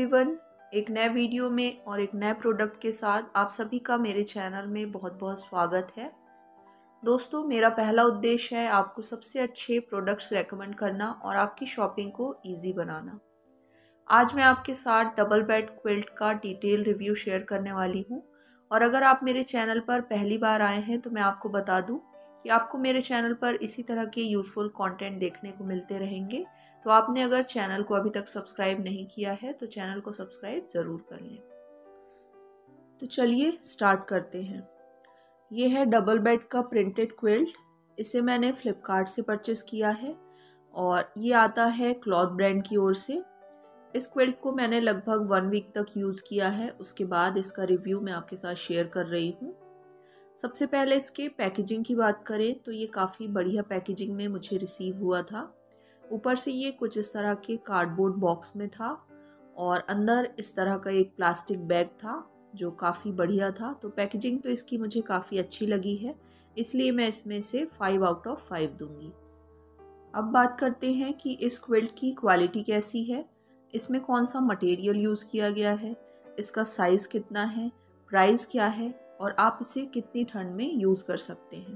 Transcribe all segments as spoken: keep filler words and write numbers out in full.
Everyone, एक नए video में और एक नए प्रोडक्ट के साथ आप सभी का मेरे चैनल में बहुत बहुत स्वागत है। दोस्तों, मेरा पहला उद्देश्य है आपको सबसे अच्छे प्रोडक्ट्स रेकमेंड करना और आपकी शॉपिंग को इजी बनाना। आज मैं आपके साथ डबल बेड क्विल्ट का डिटेल रिव्यू शेयर करने वाली हूँ और अगर आप मेरे चैनल पर पहली बार आए हैं तो मैं आपको बता दूँ कि आपको मेरे चैनल पर इसी तरह के यूज़फुल कंटेंट देखने को मिलते रहेंगे। तो आपने अगर चैनल को अभी तक सब्सक्राइब नहीं किया है तो चैनल को सब्सक्राइब ज़रूर कर लें। तो चलिए स्टार्ट करते हैं। ये है डबल बेड का प्रिंटेड क्विल्ट। इसे मैंने फ्लिपकार्ट से परचेस किया है और ये आता है क्लॉथ ब्रांड की ओर से। इस क्विल्ट को मैंने लगभग वन वीक तक यूज़ किया है, उसके बाद इसका रिव्यू मैं आपके साथ शेयर कर रही हूँ। सबसे पहले इसके पैकेजिंग की बात करें तो ये काफ़ी बढ़िया पैकेजिंग में मुझे रिसीव हुआ था। ऊपर से ये कुछ इस तरह के कार्डबोर्ड बॉक्स में था और अंदर इस तरह का एक प्लास्टिक बैग था जो काफ़ी बढ़िया था। तो पैकेजिंग तो इसकी मुझे काफ़ी अच्छी लगी है, इसलिए मैं इसमें से फाइव आउट ऑफ फाइव दूंगी। अब बात करते हैं कि इस क्विल्ट की क्वालिटी कैसी है, इसमें कौन सा मटेरियल यूज़ किया गया है, इसका साइज़ कितना है, प्राइस क्या है और आप इसे कितनी ठंड में यूज़ कर सकते हैं।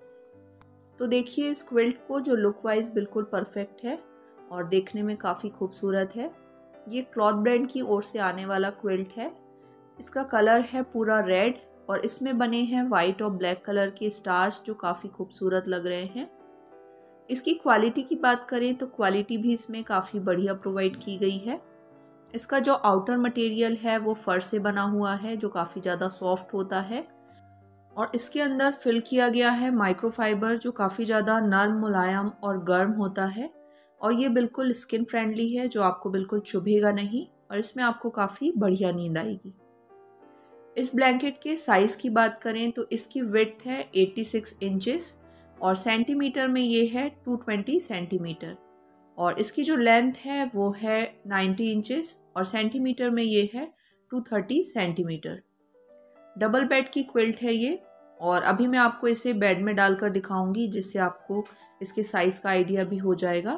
तो देखिए, इस क्विल्ट को जो लुक वाइज बिल्कुल परफेक्ट है और देखने में काफ़ी खूबसूरत है। ये क्लॉथ ब्रांड की ओर से आने वाला क्विल्ट है। इसका कलर है पूरा रेड और इसमें बने हैं वाइट और ब्लैक कलर के स्टार्स जो काफ़ी खूबसूरत लग रहे हैं। इसकी क्वालिटी की बात करें तो क्वालिटी भी इसमें काफ़ी बढ़िया प्रोवाइड की गई है। इसका जो आउटर मटेरियल है वो फर से बना हुआ है जो काफ़ी ज़्यादा सॉफ्ट होता है और इसके अंदर फिल किया गया है माइक्रोफाइबर जो काफ़ी ज़्यादा नरम, मुलायम और गर्म होता है और ये बिल्कुल स्किन फ्रेंडली है जो आपको बिल्कुल चुभेगा नहीं और इसमें आपको काफ़ी बढ़िया नींद आएगी। इस ब्लैंकेट के साइज़ की बात करें तो इसकी विड्थ है छियासी इंचेस और सेंटीमीटर में ये है दो सौ बीस सेंटीमीटर और इसकी जो लेंथ है वो है नब्बे इंचेस और सेंटीमीटर में ये है दो सौ तीस सेंटीमीटर। डबल बेड की क्विल्ट है ये और अभी मैं आपको इसे बेड में डालकर दिखाऊंगी जिससे आपको इसके साइज़ का आइडिया भी हो जाएगा।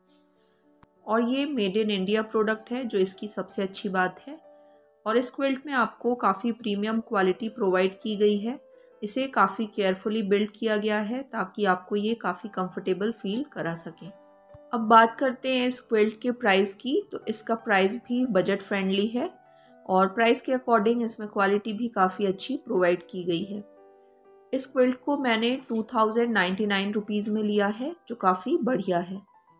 और ये मेड इन इंडिया प्रोडक्ट है जो इसकी सबसे अच्छी बात है और इस क्विल्ट में आपको काफ़ी प्रीमियम क्वालिटी प्रोवाइड की गई है। इसे काफ़ी केयरफुली बिल्ड किया गया है ताकि आपको ये काफ़ी कंफर्टेबल फील करा सके। अब बात करते हैं इस क्विल्ट के प्राइस की। तो इसका प्राइस भी बजट फ्रेंडली है और प्राइस के अकॉर्डिंग इसमें क्वालिटी भी काफ़ी अच्छी प्रोवाइड की गई है। इस क्विल्ट को मैंने two thousand ninety nine rupees में लिया है जो काफ़ी बढ़िया है।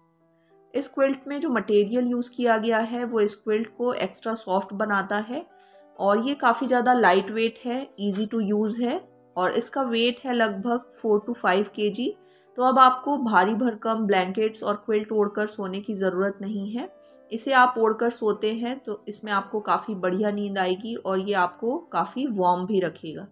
इस क्विल्ट में जो मटेरियल यूज़ किया गया है वो इस क्विल्ट को एक्स्ट्रा सॉफ्ट बनाता है और ये काफ़ी ज़्यादा लाइट वेट है, इजी टू यूज़ है और इसका वेट है लगभग फोर टू फाइव के जी। तो अब आपको भारी भरकम ब्लैंकेट्स और क्विल्ट ओढ़कर सोने की ज़रूरत नहीं है। इसे आप ओढ़कर सोते हैं तो इसमें आपको काफ़ी बढ़िया नींद आएगी और ये आपको काफ़ी वार्म भी रखेगा।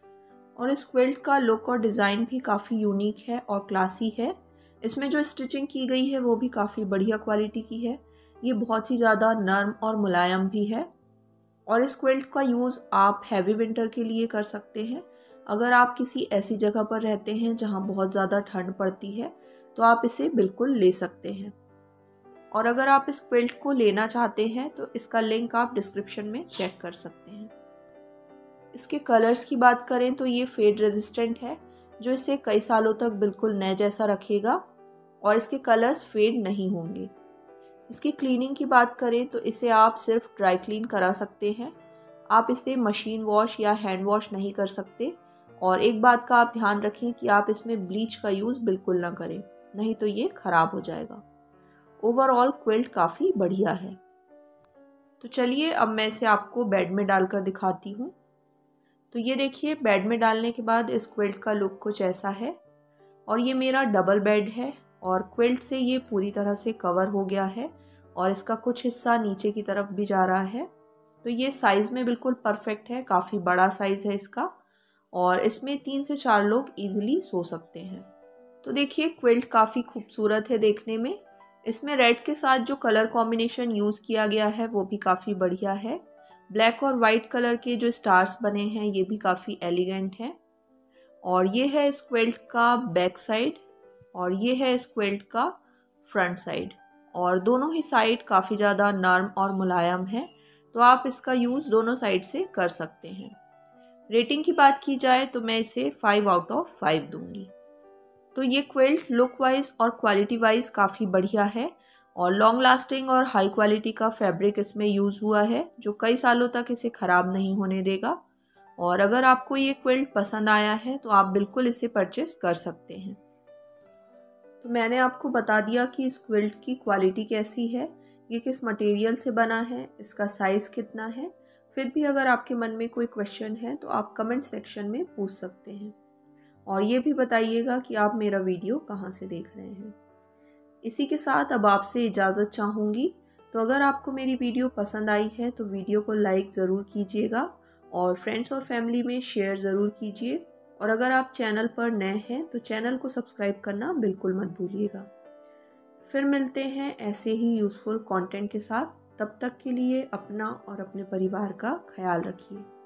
और इस क्विल्ट का लुक और डिज़ाइन भी काफ़ी यूनिक है और क्लासी है। इसमें जो स्टिचिंग की गई है वो भी काफ़ी बढ़िया क्वालिटी की है। ये बहुत ही ज़्यादा नरम और मुलायम भी है और इस क्विल्ट का यूज़ आप हैवी विंटर के लिए कर सकते हैं। अगर आप किसी ऐसी जगह पर रहते हैं जहाँ बहुत ज़्यादा ठंड पड़ती है तो आप इसे बिल्कुल ले सकते हैं। और अगर आप इस क्विल्ट को लेना चाहते हैं तो इसका लिंक आप डिस्क्रिप्शन में चेक कर सकते हैं। इसके कलर्स की बात करें तो ये फेड रेजिस्टेंट है जो इसे कई सालों तक बिल्कुल नए जैसा रखेगा और इसके कलर्स फेड नहीं होंगे। इसकी क्लीनिंग की बात करें तो इसे आप सिर्फ ड्राई क्लीन करा सकते हैं। आप इसे मशीन वॉश या हैंड वॉश नहीं कर सकते और एक बात का आप ध्यान रखें कि आप इसमें ब्लीच का यूज़ बिल्कुल ना करें, नहीं तो ये ख़राब हो जाएगा। ओवरऑल क्विल्ट काफ़ी बढ़िया है। तो चलिए अब मैं इसे आपको बेड में डालकर दिखाती हूँ। तो ये देखिए, बेड में डालने के बाद इस क्विल्ट का लुक कुछ ऐसा है और ये मेरा डबल बेड है और क्विल्ट से ये पूरी तरह से कवर हो गया है और इसका कुछ हिस्सा नीचे की तरफ भी जा रहा है। तो ये साइज़ में बिल्कुल परफेक्ट है, काफ़ी बड़ा साइज़ है इसका और इसमें तीन से चार लोग इजीली सो सकते हैं। तो देखिए, क्विल्ट काफ़ी खूबसूरत है देखने में। इसमें रेड के साथ जो कलर कॉम्बिनेशन यूज़ किया गया है वो भी काफ़ी बढ़िया है। ब्लैक और वाइट कलर के जो स्टार्स बने हैं ये भी काफ़ी एलिगेंट हैं। और ये है इस क्विल्ट का बैक साइड और ये है इस क्विल्ट का फ्रंट साइड और दोनों ही साइड काफ़ी ज़्यादा नरम और मुलायम है तो आप इसका यूज़ दोनों साइड से कर सकते हैं। रेटिंग की बात की जाए तो मैं इसे फाइव आउट ऑफ फाइव दूंगी। तो ये क्विल्ट लुक वाइज और क्वालिटी वाइज काफ़ी बढ़िया है और लॉन्ग लास्टिंग और हाई क्वालिटी का फैब्रिक इसमें यूज़ हुआ है जो कई सालों तक इसे ख़राब नहीं होने देगा। और अगर आपको ये क्विल्ट पसंद आया है तो आप बिल्कुल इसे परचेस कर सकते हैं। तो मैंने आपको बता दिया कि इस क्विल्ट की क्वालिटी कैसी है, ये किस मटेरियल से बना है, इसका साइज़ कितना है। फिर भी अगर आपके मन में कोई क्वेश्चन है तो आप कमेंट सेक्शन में पूछ सकते हैं और ये भी बताइएगा कि आप मेरा वीडियो कहाँ से देख रहे हैं। इसी के साथ अब आपसे इजाज़त चाहूँगी। तो अगर आपको मेरी वीडियो पसंद आई है तो वीडियो को लाइक ज़रूर कीजिएगा और फ्रेंड्स और फैमिली में शेयर ज़रूर कीजिए। और अगर आप चैनल पर नए हैं तो चैनल को सब्सक्राइब करना बिल्कुल मत भूलिएगा। फिर मिलते हैं ऐसे ही यूज़फुल कंटेंट के साथ। तब तक के लिए अपना और अपने परिवार का ख्याल रखिए।